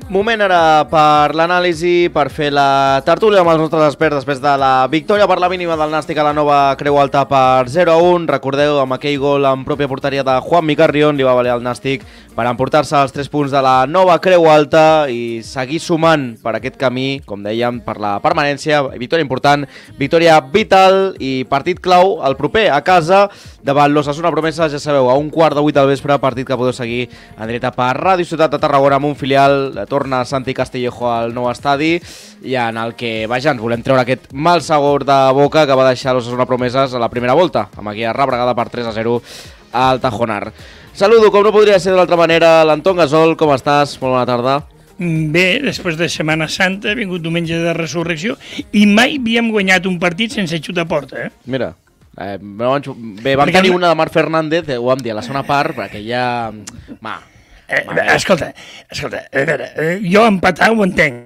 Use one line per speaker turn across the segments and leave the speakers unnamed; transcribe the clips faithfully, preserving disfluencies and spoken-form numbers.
Moment ara per l'anàlisi, per fer la tertúlia amb els nostres experts després de la victòria per la mínima del Nàstic a la Nova Creu Alta per zero a un. Recordeu, amb aquell gol en pròpia porteria de Juanmi Carrión li va valer al Nàstic per emportar-se els tres punts de la Nova Creu Alta i seguir sumant per aquest camí, com dèiem, per la permanència. Victòria important, victòria vital i partit clau el proper a casa davant l'Osasuna Promesa, ja sabeu, a un quart de vuit del vespre, partit que podeu seguir en directe per Ràdio Ciutat de Tarragona amb un filial. Torna Santi Castillejo al nou estadi i en el que, vaja, ens volem treure aquest mal sabor de boca que va deixar l'Osasuna Promeses a la primera volta, amb aquella rebregada per tres a zero al Tajonar. Saludo, com no podria ser de l'altra manera, l'Anton Gasol. Com estàs? Molt bona tarda.
Bé, després de Setmana Santa, ha vingut diumenge de resurrecció i mai havíem guanyat un partit sense xut a porta, eh?
Mira, eh, bé, vam tenir una de Marc Fernández, ho vam dir a la segona part, perquè ja... Ma,
Eh, escolta, escolta, a veure, eh, jo empatar ho entenc.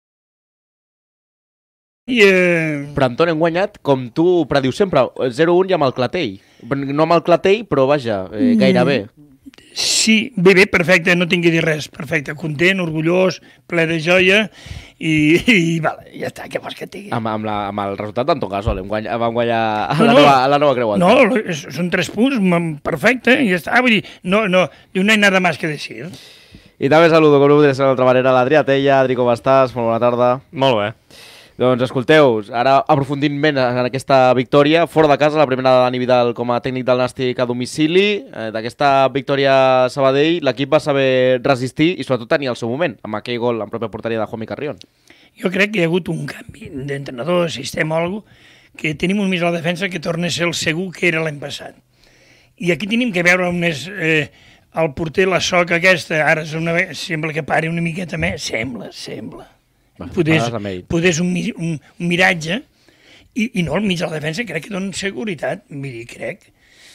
I, eh...
Però Anton, hem guanyat, com tu predius sempre, zero a un i amb el Clatell. No amb el Clatell, però vaja, eh, gairebé.
Sí, bé, bé, perfecte, no tinc a dir res. Perfecte, content, orgullós, ple de joia i, i vale, ja està, què vols que et digui?
Amb, amb, la, amb el resultat d'Anton Gasol, hem guanyat, vam guanyar a,
no,
la
no,
nova, a la nova Creu Alta.
No, és, són tres punts, perfecte, i ja està. Vull dir, no, no, no hay nada más que decir.
I també saludo, com no podria ser d'altra manera, l'Adrià Tella. Adri, com estàs? Molt bona tarda.
Molt bé.
Doncs escolteu, ara aprofundint més en aquesta victòria, fora de casa, la primera de Dani Vidal com a tècnic del Nàstic a domicili. Eh, D'aquesta victòria a Sabadell, l'equip va saber resistir i sobretot tenir el seu moment, amb aquell gol en pròpia porteria de Juanmi Carrión.
Jo crec que hi ha hagut un canvi d'entrenador, sistema o alguna cosa, que tenim un mig a la defensa que torna a ser el segur que era l'any passat. I aquí tenim que veure on és eh, el porter, la soca aquesta, ara és una, sembla que pari una miqueta més, sembla, sembla. Poder és un, un, un miratge i, i no, al mig de la defensa crec que dona seguretat, vull dir, crec.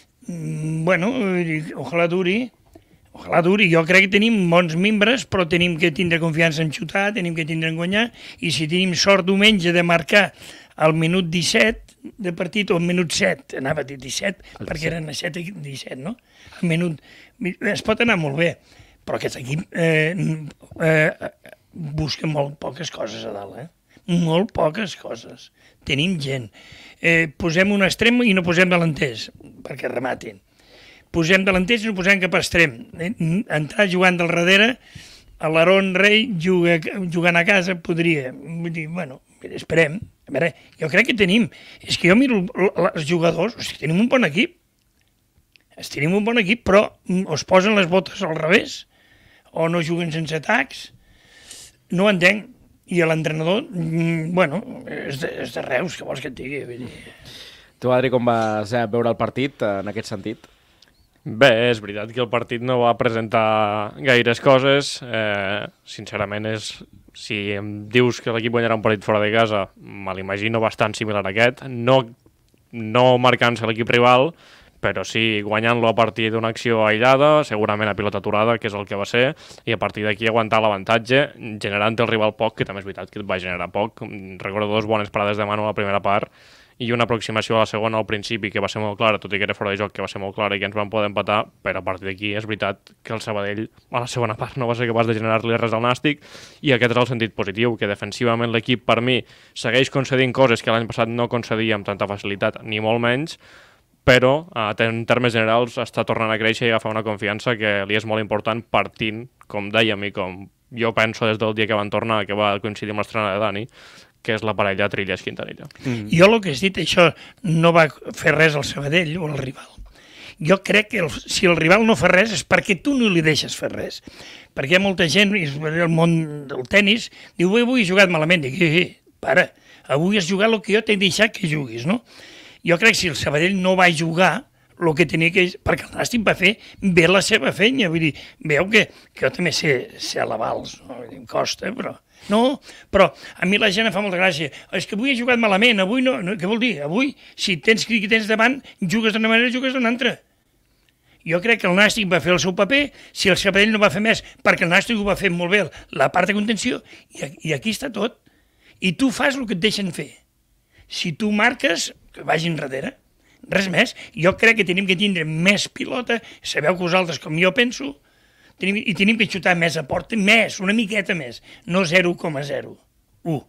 Mm, bueno, ojalà duri, ojalà duri. Jo crec que tenim bons membres, però tenim que tindre confiança en xutar, tenim que tindre en guanyar, i si tenim sort diumenge de marcar al minut disset de partit, o al minut set, anava a dir disset, el perquè eren a set i disset, no? Al minut... Es pot anar molt bé, però aquest equip eh, eh, busca molt poques coses a dalt, eh? Molt poques coses. Tenim gent. Eh, posem un extrem i no posem delanters, perquè rematin. Posem delanters i no posem cap extrem. Eh, entrar jugant del darrere, l'Aaron Rey juga, jugant a casa podria. Vull dir, bueno, mira, esperem. A veure, jo crec que tenim. És que jo miro els jugadors, o sigui, tenim un bon equip. Es tenim un bon equip, però es posen les botes al revés, o no juguen sense atacs. No ho entenc. I l'entrenador, bueno, és de, és de Reus, que vols que et digui? Vull dir.
Tu, Adri, com vas veure el partit en aquest sentit?
Bé, és veritat que el partit no va presentar gaires coses. Eh, sincerament, és, si em dius que l'equip guanyarà un partit fora de casa, me l'imagino bastant similar a aquest. No, no marcant-se l'equip rival, però sí guanyant-lo a partir d'una acció aïllada, segurament a pilota aturada, que és el que va ser, i a partir d'aquí aguantar l'avantatge, generant el rival poc, que també és veritat que et va generar poc. Recordo dues bones parades de Manu a la primera part, i una aproximació a la segona al principi, que va ser molt clara, tot i que era fora de joc, que va ser molt clara i que ens van poder empatar, però a partir d'aquí és veritat que el Sabadell a la segona part no va ser capaç de generar-li res al Nàstic, i aquest és el sentit positiu, que defensivament l'equip, per mi, segueix concedint coses que l'any passat no concedia amb tanta facilitat, ni molt menys, però en termes generals està tornant a créixer i agafar una confiança que li és molt important partint, com dèiem i com jo penso des del dia que van tornar, que va coincidir amb l'estrena de Dani, que és la parella Trillas-Quintanilla.
Mm. Jo el que has dit, això no va fer res al Sabadell o al rival. Jo crec que el, si el rival no fa res és perquè tu no li deixes fer res. Perquè hi ha molta gent, el món del tennis, diu, avui he jugat malament. Dic, eh, eh, para, avui has jugat el que jo t'he deixat que juguis, no? Jo crec que si el Sabadell no va jugar, el que tenia que... Perquè el Nàstic va fer bé la seva feina. Vull dir, veu que, que jo també sé, sé alabar-los, no? Em costa, però... No, però a mi la gent em fa molta gràcia. És que avui he jugat malament, avui no... no què vol dir? Avui, si tens qui tens davant, jugues d'una manera, jugues d'una altra. Jo crec que el Nàstic va fer el seu paper, si el Sabadell no va fer més, perquè el Nàstic ho va fer molt bé, la part de contenció, i, i aquí està tot. I tu fas el que et deixen fer. Si tu marques, que vagin darrere. Res més. Jo crec que tenim que tindre més pilota. Sabeu que vosaltres, com jo penso, tenim, i tenim que xutar més a porta, més, una miqueta més, no zero coma zero u.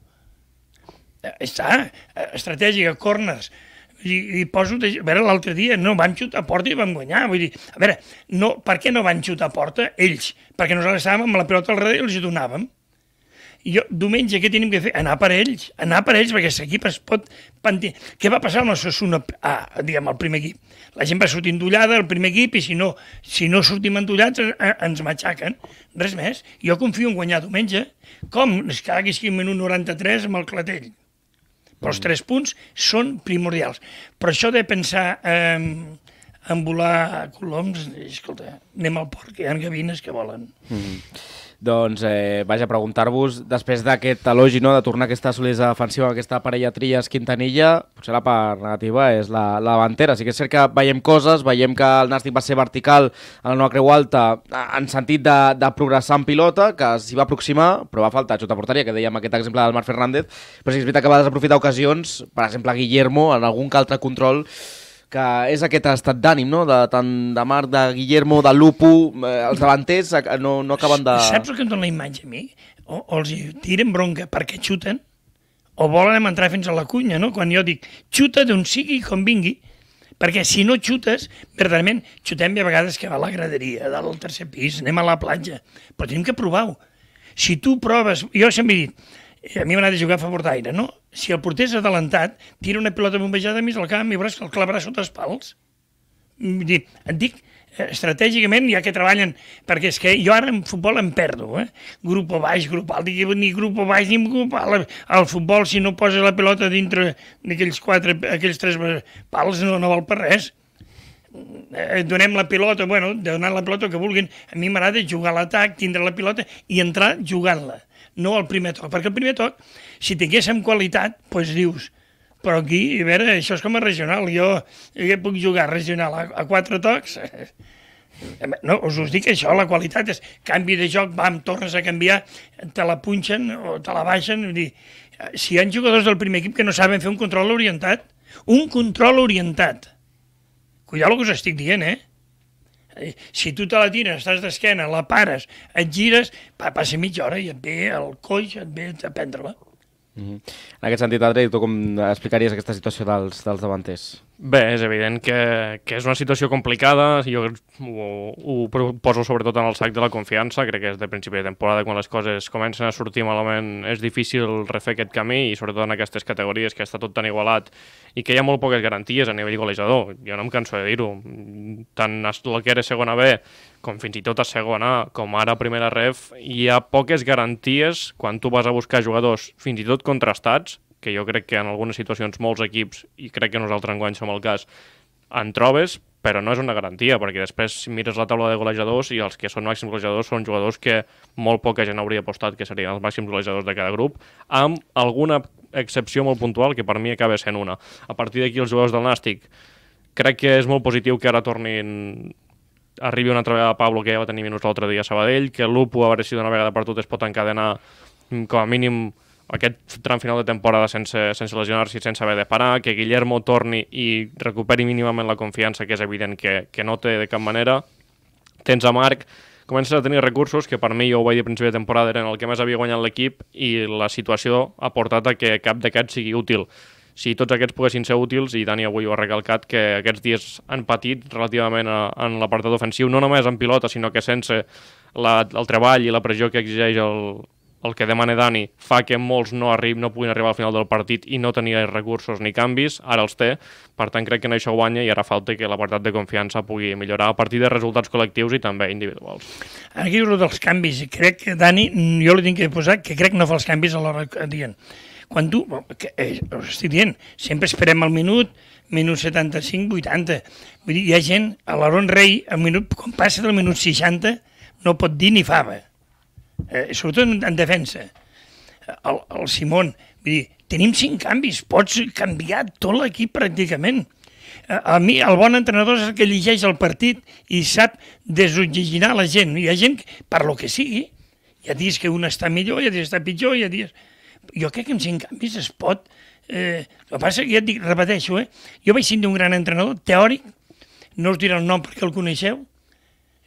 Està, estratègica, corners, i, i poso, de, a veure, l'altre dia no van xutar a porta i van guanyar, vull dir, a veure, no, per què no van xutar a porta? Ells, perquè nosaltres estàvem amb la pilota al darrere i els hi donàvem. I jo, diumenge, què tenim que fer? Anar per ells, anar per ells, perquè l'equip es pot pentir. Què va passar amb el Osasuna, ah, diguem, el primer equip? La gent va sortir endollada, el primer equip, i si no, si no sortim endollats, ens matxaquen. Res més. Jo confio en guanyar diumenge. Com? És que hagués un minut noranta-tres amb el Clatell. Però els tres punts són primordials. Però això de pensar eh, en volar coloms, escolta, anem al port, que hi ha gavines que volen.
Mm-hmm. Doncs, eh, vaja, preguntar-vos, després d'aquest elogi, no?, de tornar aquesta solidesa defensiva, aquesta parella Trias-Quintanilla, potser la part negativa és la, la davantera. Sí que és cert que veiem coses, veiem que el Nàstic va ser vertical a la nova Creu Alta en sentit de, de progressar en pilota, que s'hi va aproximar, però va faltar xut a porteria, que dèiem aquest exemple del Marc Fernández, però sí que és veritat que va desaprofitar ocasions, per exemple, Guillermo, en algun que altre control, que és aquest estat d'ànim, no?, de, tant de Marc, de Guillermo, de Lupo, eh, els davanters no, no acaben de...
Saps el que em dona la imatge a mi? O, o els tiren bronca perquè xuten, o volen entrar fins a la cunya, no? Quan jo dic, xuta d'on sigui com vingui, perquè si no xutes, verdaderament, xutem a vegades que va a la graderia, dalt al tercer pis, anem a la platja, però tenim que provar-ho. Si tu proves... Jo sempre he dit, a mi m'ha anat a jugar a favor d'aire, no? Si el porter és adelantat, tira una pilota bombejada mig al camp i veuràs que el clavarà sota els pals. Et dic, estratègicament, ja que treballen, perquè és que jo ara en futbol em perdo, eh? Grup baix, grup alt, ni grup baix ni grup alt. Al futbol, si no poses la pilota dintre d'aquells quatre, aquells tres pals, no, no val per res. Donem la pilota, bueno, donar la pilota que vulguin. A mi m'agrada jugar a l'atac, tindre la pilota i entrar jugant-la. No al primer toc, perquè el primer toc, si tinguéssim qualitat, doncs dius, però aquí, a veure, això és com a regional, jo, jo puc jugar regional a, a quatre tocs, no, us us dic això, la qualitat és canvi de joc, bam, tornes a canviar, te la punxen o te la baixen, vull dir, si hi ha jugadors del primer equip que no saben fer un control orientat, un control orientat, cuidado el que us estic dient, eh? Si tu te la tires, estàs d'esquena, la pares, et gires, passa mitja hora i et ve el coix, et ve a prendre-la.
Mm-hmm. En aquest sentit, Adri, tu com explicaries aquesta situació dels, dels davanters?
Bé, és evident que, que és una situació complicada, jo ho, ho poso sobretot en el sac de la confiança, crec que és de principi de temporada, quan les coses comencen a sortir malament, és difícil refer aquest camí, i sobretot en aquestes categories que està tot tan igualat i que hi ha molt poques garanties a nivell golejador. Jo no em canso de dir-ho, tant el que era segona B com fins i tot a segona, com ara a primera ref, hi ha poques garanties quan tu vas a buscar jugadors fins i tot contrastats, que jo crec que en algunes situacions molts equips, i crec que nosaltres enguany som el cas, en trobes, però no és una garantia, perquè després mires la taula de golejadors i els que són màxims golejadors són jugadors que molt poca gent hauria apostat que serien els màxims golejadors de cada grup, amb alguna excepció molt puntual que per mi acaba sent una. A partir d'aquí els jugadors del Nàstic, crec que és molt positiu que ara tornin... arribi una altra vegada Pablo, que ja va tenir minuts l'altre dia a Sabadell, que l'Upo, a veure si d'una vegada per totes pot encadenar com a mínim aquest tram final de temporada sense, sense lesionar-se i sense haver de parar, que Guillermo torni i recuperi mínimament la confiança, que és evident que, que no té de cap manera. Tens a Marc, comences a tenir recursos que per mi, jo ho vaig dir a principi de temporada, eren el que més havia guanyat l'equip, i la situació ha portat a que cap d'aquests sigui útil. Si tots aquests poguessin ser útils, i Dani avui ho ha recalcat, que aquests dies han patit relativament a, en l'apartat ofensiu, no només en pilota, sinó que sense la, el treball i la pressió que exigeix el, el que demana Dani, fa que molts no arribin, no puguin arribar al final del partit i no tenir recursos ni canvis, ara els té, per tant crec que en això guanya i ara falta que l'apartat de confiança pugui millorar a partir de resultats col·lectius i també individuals.
Aquí dius dels canvis, crec que Dani, jo li tinc que posar que crec que no fa els canvis a l'hora dient. Quan tu, que, eh, us estic dient, sempre esperem el minut, minut setanta-cinc, vuitanta. Vull dir, hi ha gent, a l'Aaron Rey, el minut, quan passa del minut seixanta, no pot dir ni fava. Eh, sobretot en, en defensa. El, el Simón, vull dir, tenim cinc canvis, pots canviar tot l'equip pràcticament. A, a mi, el bon entrenador és el que llegeix el partit i sap desoxigenar la gent. Hi ha gent, per lo que sigui, hi ha dies que un està millor, hi ha dies que està pitjor, hi ha dies... Jo crec que amb cinc canvis es pot... Eh, el que passa que ja et dic, repeteixo, eh? Jo vaig ser un gran entrenador, teòric, no us diré el nom perquè el coneixeu,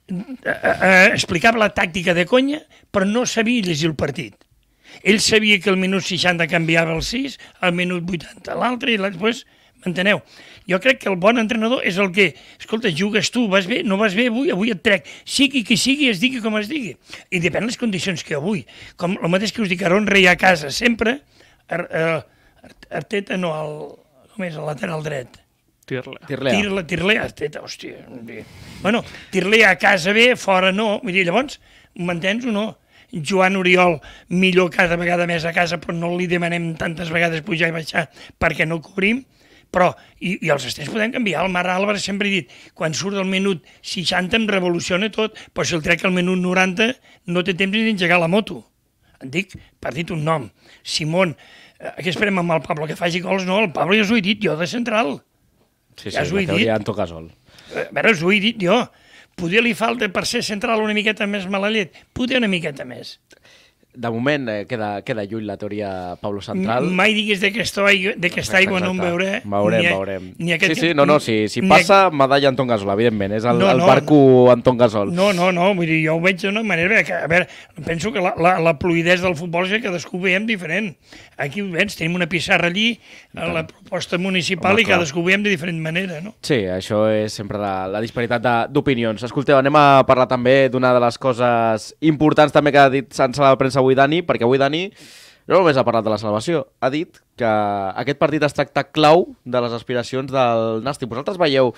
eh, explicava la tàctica de conya, però no sabia llegir el partit. Ell sabia que al minut seixanta canviava el sis, al minut vuitanta l'altre, i després, m'enteneu? Jo crec que el bon entrenador és el que, escolta, jugues tu, vas bé, no vas bé avui, avui et trec. Sigui qui sigui, es digui com es digui. I depèn de les condicions que avui. Com el mateix que us dic, Aron Rei a casa sempre, Ar, uh, Arteta no, el, com és, el lateral dret.
Tirlea.
Tirlea. Tirlea, Tirlea, Arteta, hòstia. Bueno, Tirlea a casa bé, fora no. Vull dir, llavors, m'entens o no? Joan Oriol, millor cada vegada més a casa, però no li demanem tantes vegades pujar i baixar perquè no cobrim, però, i, i els estens podem canviar. El Marc Álvarez sempre he dit, quan surt del minut seixanta em revoluciona tot, però si el trec al minut noranta no té temps ni d'engegar la moto. En dic, per dit un nom. Simón, eh, què esperem amb el Pablo? Que faci gols? No, el Pablo ja us ho he dit jo de central.
Sí, sí,
ja us ho he
la
dit.
teoria en toca sol.
A veure, us ho he dit jo. Poder li falta per ser central una miqueta més mala llet? Poder una miqueta més.
De moment eh, queda, queda lluny la teoria Pablo Central.
M mai diguis d'aquesta aigua, aigua no en veuré.
Veurem,
ni a,
veurem.
Ni aquest,
sí, sí, no, no, si, si passa, medalla Anton Gasol, evidentment. És el,
no,
el
no,
barco Anton Gasol.
No, no, no, vull dir, jo ho veig d'una manera que, a veure, penso que la, la, la fluïdesa del futbol és que cadascú veiem diferent. Aquí ho veig, tenim una pissarra allí, a la proposta municipal, home, i cadascú veiem de diferent manera, no?
Sí, això és sempre la, la disparitat d'opinions. Escolteu, anem a parlar també d'una de les coses importants també que ha dit en sala de premsa avui Dani, perquè avui Dani no només ha parlat de la salvació, ha dit que aquest partit es tracta clau de les aspiracions del Nàstic. Vosaltres veieu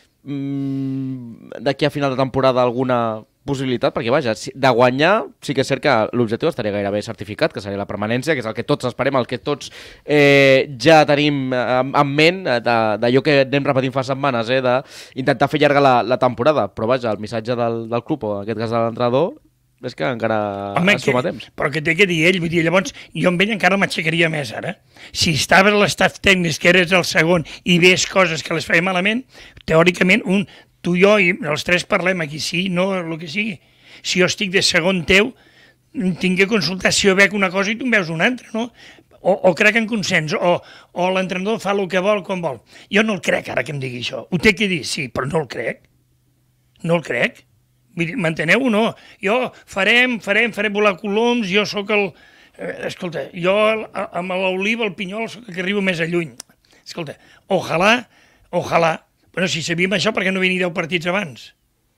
mmm, d'aquí a final de temporada alguna possibilitat? Perquè, vaja, de guanyar sí que és cert que l'objectiu estaria gairebé certificat, que seria la permanència, que és el que tots esperem, el que tots eh, ja tenim en, en ment, d'allò que anem repetint fa setmanes, eh, d'intentar fer llarga la, la temporada. Però, vaja, el missatge del, del club, o en aquest cas de l'entrenador, és que encara
Home,
es som a temps.
Però que té que dir ell, vull dir, llavors jo amb ell encara m'aixecaria més ara. Si estaves a l'estaf tècnic, que eres el segon, i ves coses que les feien malament, teòricament, un, tu i jo, i els tres parlem aquí, sí, no, el que sigui. Si jo estic de segon teu, tinc que consultar si jo veig una cosa i tu em veus una altra, no? O, o crec en consens, o, o l'entrenador fa el que vol quan vol. Jo no el crec ara que em digui això. Ho té que dir, sí, però no el crec. No el crec. M'enteneu o no? Jo farem, farem, farem volar coloms, jo sóc el... Eh, escolta, jo amb l'oliva, el pinyol, sóc el que arribo més a lluny. Escolta, ojalà, ojalà... Bueno, si sabíem això, per què no venia deu partits abans?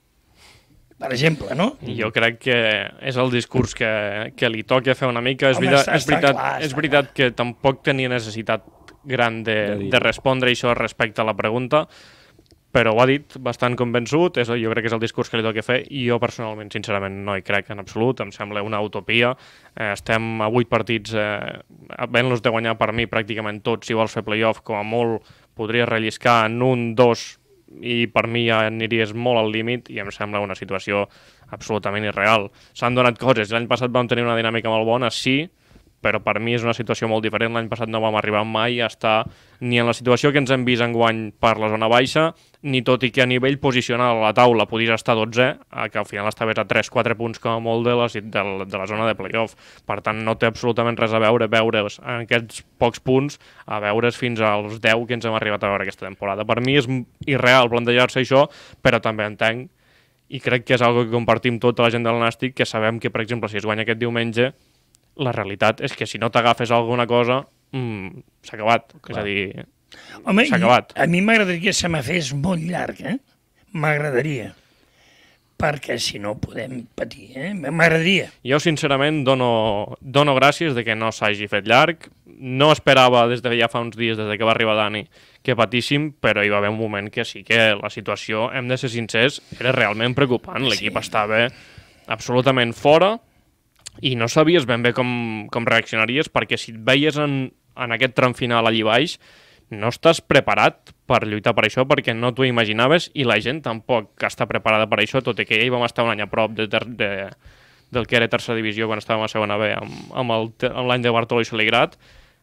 Per exemple, no?
Jo crec que és el discurs que, que li toca fer una mica. És
Home,
veritat,
està,
és veritat,
està clar,
és
està
veritat
clar.
que tampoc tenia necessitat gran de, de respondre això respecte a la pregunta, però ho ha dit bastant convençut, és, jo crec que és el discurs que li toca fer, i jo personalment, sincerament, no hi crec en absolut, em sembla una utopia. Eh, estem a vuit partits, eh, havent-los de guanyar per mi pràcticament tots, si vols fer playoff, com a molt podries relliscar en un, dos, i per mi ja aniries molt al límit, i em sembla una situació absolutament irreal. S'han donat coses, l'any passat vam tenir una dinàmica molt bona, sí, però per mi és una situació molt diferent. L'any passat no vam arribar mai a estar ni en la situació que ens hem vist enguany per la zona baixa, ni tot i que a nivell posicional a la taula podies estar dotze, que al final estaves a tres quatre punts com a molt de la, de, la, de la zona de playoff. Per tant, no té absolutament res a veure veure's en aquests pocs punts a veure's fins als deu que ens hem arribat a veure aquesta temporada. Per mi és irreal plantejar-se això, però també entenc, i crec que és una que compartim tota la gent del Nàstic, que sabem que, per exemple, si es guanya aquest diumenge, la realitat és que si no t'agafes alguna cosa, mmm, s'ha acabat. Clar. És a dir,
Home,
s'ha acabat.
A mi m'agradaria que se me fes molt llarg, eh? M'agradaria. Perquè si no podem patir, eh? M'agradaria.
Jo, sincerament, dono, dono gràcies de que no s'hagi fet llarg. No esperava des de ja fa uns dies, des de que va arribar Dani, que patíssim, però hi va haver un moment que sí que la situació, hem de ser sincers, era realment preocupant. L'equip sí. estava absolutament fora, i no sabies ben bé com, com reaccionaries, perquè si et veies en, en aquest tram final allí baix, no estàs preparat per lluitar per això, perquè no t'ho imaginaves, i la gent tampoc està preparada per això, tot i que ja hi vam estar un any a prop de, de, de, del que era tercera divisió quan estàvem a segona B, amb, amb, el, amb l'any de Bartolo i Saligrat.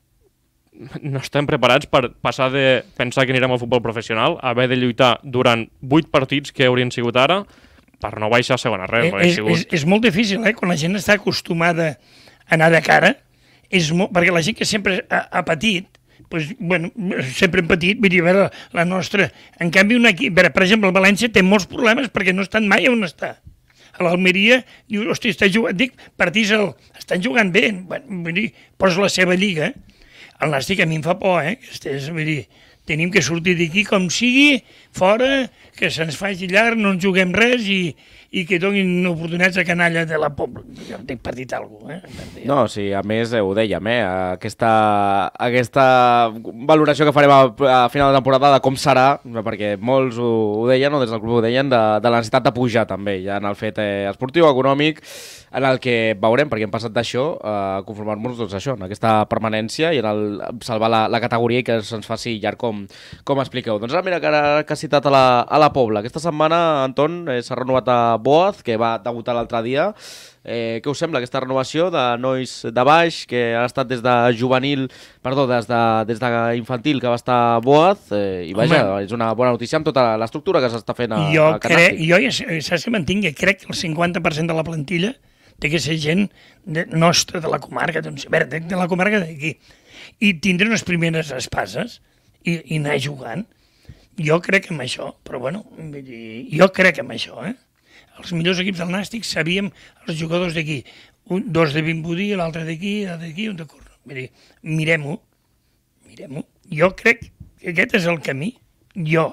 No estem preparats per passar de pensar que anirem al futbol professional a haver de lluitar durant vuit partits que haurien sigut ara, per no baixar a segona res.
Eh, és, és, és molt difícil, eh? Quan la gent està acostumada a anar de cara, és molt, perquè la gent que sempre ha, ha patit, pues, bueno, sempre hem patit, vull dir, a veure, la nostra... En canvi, un equip, a veure, per exemple, el València té molts problemes perquè no estan mai on està. A l'Almeria, diu, hosti, està jugant, dic, partits, el, estan jugant bé, bueno, vull dir, posa la seva lliga. El Nàstic a mi em fa por, eh? Estés, vull dir, tenim que sortir d'aquí com sigui, fora, que se'ns faci llarg, no ens juguem res i, i que donin oportunitats a canalla de la Pobla. Jo t'he perdit alguna cosa, eh?
No, sí, a més ho dèiem, eh? Aquesta, aquesta valoració que farem a, a final de temporada de com serà, perquè molts ho, ho deien, o des del club ho deien, de, de la necessitat de pujar també, ja en el fet eh, esportiu, econòmic, en el que veurem, perquè hem passat d'això a conformar-nos doncs això, en aquesta permanència i en el salvar la, la categoria i que se'ns faci llarg com, com expliqueu. Doncs ara mira que ara que has citat a la, a la Pobla. Aquesta setmana, Anton, eh, s'ha renovat a Boaz, que va debutar l'altre dia. Eh, què us sembla aquesta renovació de nois de baix, que ha estat des de juvenil, perdó, des de, des de infantil que va estar a Boaz, eh, i vaja, home, és una bona notícia amb tota l'estructura que s'està fent a,
jo
a Canàstic.
Jo ja saps que mantinc, crec que el cinquanta per cent de la plantilla té que ser gent de, nostra, de la comarca, doncs, a veure, de, de la comarca d'aquí. I tindre unes primeres espases i, i anar jugant. Jo crec en això, però bueno, vull dir, jo crec en això, eh? Els millors equips del Nàstic sabíem els jugadors d'aquí. Un, dos de Vimbodí, l'altre d'aquí, l'altre d'aquí, un de Corno. Vull dir, mirem-ho, mirem-ho. Jo crec que aquest és el camí. Jo.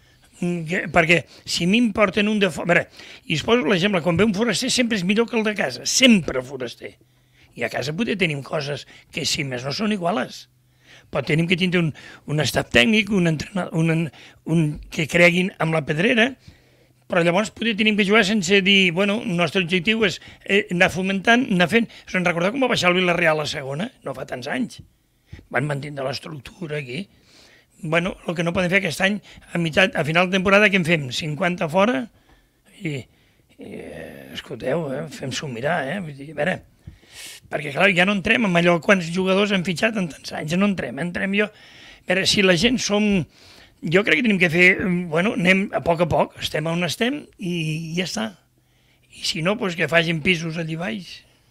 Que, perquè si m'importen un de fora... A veure, i es poso l'exemple, quan ve un foraster sempre és millor que el de casa, sempre foraster. I a casa potser tenim coses que si més no són iguales. Però tenim que tindre un, un estat tècnic, un entrenador, un, un, que creguin amb la pedrera, però llavors potser tenim que jugar sense dir, bueno, el nostre objectiu és eh, anar fomentant, anar fent... Se'n recordeu com va baixar el Villarreal a la segona? No fa tants anys. Van mantenir l'estructura aquí. Bueno, el que no podem fer aquest any, a, mitjà, a final de temporada, què en fem? cinquanta fora? I, i escolteu, eh, fem-s'ho mirar, eh? Vull dir, a veure, perquè clar, ja no entrem amb allò, quants jugadors han fitxat en tants anys, no entrem, entrem jo... A veure, si la gent som... Jo crec que tenim que fer, bueno, anem a poc a poc, estem on estem i ja està. I si no, doncs que facin pisos allà baix.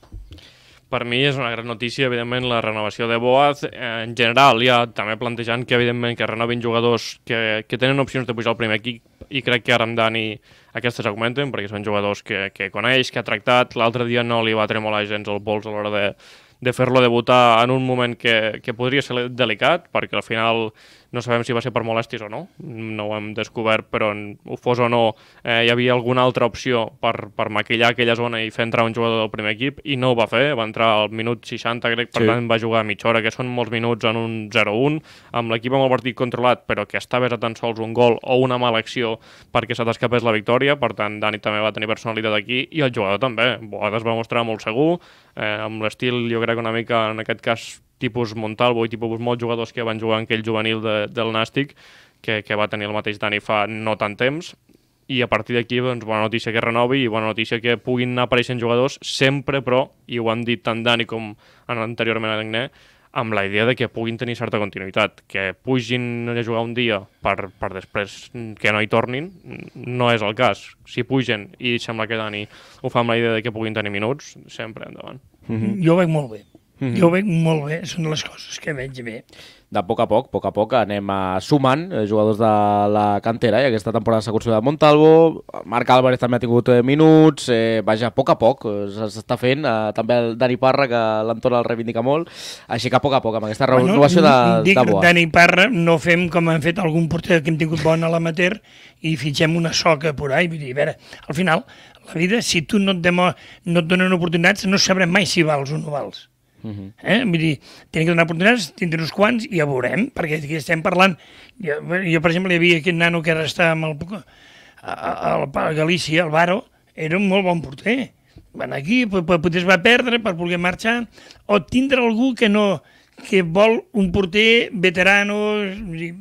Per mi és una gran notícia, evidentment, la renovació de Boaz. En general, ja també plantejant que, evidentment, que renovin jugadors que, que tenen opcions de pujar al primer equip, i crec que ara amb Dani aquestes augmenten, perquè són jugadors que, que coneix, que ha tractat. L'altre dia no li va tremolar gens el pols a l'hora de, de fer-lo debutar en un moment que, que podria ser delicat, perquè al final no sabem si va ser per molèsties o no, no ho hem descobert, però ho fos o no, eh, hi havia alguna altra opció per, per maquillar aquella zona i fer entrar un jugador del primer equip, i no ho va fer, va entrar al minut seixanta, crec, per sí. Tant va jugar mitja hora, que són molts minuts en un zero un, amb l'equip amb el partit controlat, però que estaves a tan sols un gol o una mala acció perquè se t'escapés la victòria, per tant, Dani també va tenir personalitat aquí, i el jugador també, Boada es va mostrar molt segur, eh, amb l'estil, jo crec, una mica, en aquest cas, tipus Montalvo i tipus molts jugadors que van jugar en aquell juvenil de, del Nàstic, que, que va tenir el mateix Dani fa no tant temps, i a partir d'aquí, doncs, bona notícia que renovi i bona notícia que puguin anar apareixent jugadors sempre, però, i ho han dit tant Dani com anteriorment a Agné, amb la idea de que puguin tenir certa continuïtat, que pugin a jugar un dia per, per després que no hi tornin, no és el cas. Si pugen i sembla que Dani ho fa amb la idea de que puguin tenir minuts, sempre endavant.
Mm-hmm. Jo ho veig molt bé. Mm-hmm. Jo ho veig molt bé, són les coses que veig bé.
De poc a poc, poc a poc, anem sumant jugadors de la cantera, i aquesta temporada s'ha aconseguit de Montalvo, Marc Álvarez també ha tingut minuts, eh, vaja, a poc a poc s'està fent, eh, també el Dani Parra, que l'entorn el reivindica molt, així que a poc a poc, amb aquesta renovació bueno, de,
dic,
de Boa.
Dani Parra, no fem com han fet algun porter que hem tingut bon a l'amateur i fitxem una soca por ahí, vull dir, a veure, al final, la vida, si tu no et, demo, no et donen oportunitats, no sabrem mai si vals o no vals. Uh-huh. Eh? Vull dir, tenim que donar oportunitats, tindre uns quants i ja veurem, perquè aquí estem parlant. Jo, jo per exemple, hi havia aquest nano que ara està amb el, a, a, a Galícia, el Baro, era un molt bon porter. Van aquí, potser es va perdre per voler marxar, o tindre algú que no, que vol un porter veterano. Vull dir,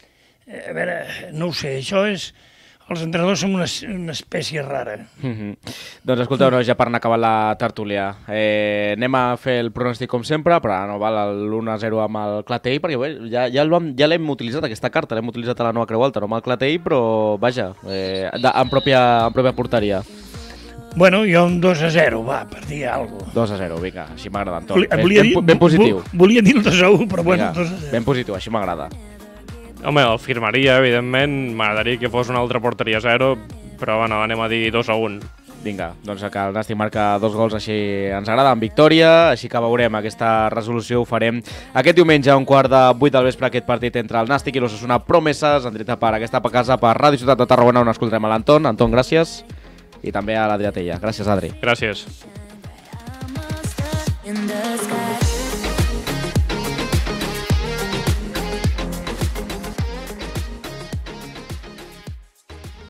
a veure, no ho sé, això és... Els entrenadors som una, una espècie rara.
Mm-hmm. Doncs escolteu, no, ja per anar acabant la tertúlia, eh, anem a fer el pronòstic com sempre, però no val l'u a zero amb el Clatell, perquè bé, ja, ja l'hem ja utilitzat, aquesta carta, l'hem utilitzat a la nova Creu Alta, no amb el Clatell, però vaja, eh, de, en, pròpia, en pròpia porteria.
Bueno, jo un dos a zero, va, per dir alguna cosa.
dos a zero, vinga, així m'agrada, Anton.
Volia,
Ben,
volia,
ben, ben positiu.
Volia dir el dos a u, però bueno,
Vinga,
dos a zero.
ben positiu, així m'agrada.
Home, el firmaria, evidentment. M'agradaria que fos una altra porteria zero, però bueno, anem a dir dos a un.
Vinga, doncs que el Nàstic marca dos gols, així ens agrada, en victòria, així que veurem aquesta resolució, ho farem aquest diumenge a un quart de vuit del vespre, aquest partit entre el Nàstic i l'Ossassuna Promeses, en directe per aquesta casa per Ràdio Ciutat de Tarragona, on escoltarem a l'Anton. Anton, gràcies, i també a l'Adrià Tella. Gràcies, Adri.
Gràcies.